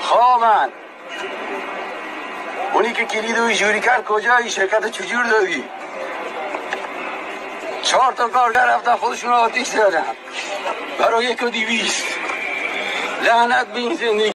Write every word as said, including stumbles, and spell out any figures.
خوابن. اونی که کلید و جوری کرد کجایی؟ شرکت چجور دادی؟ چهار تا کارگر رفتن خودشون آتیش زدن برای یک و دیویست. لعنت به این زندگی.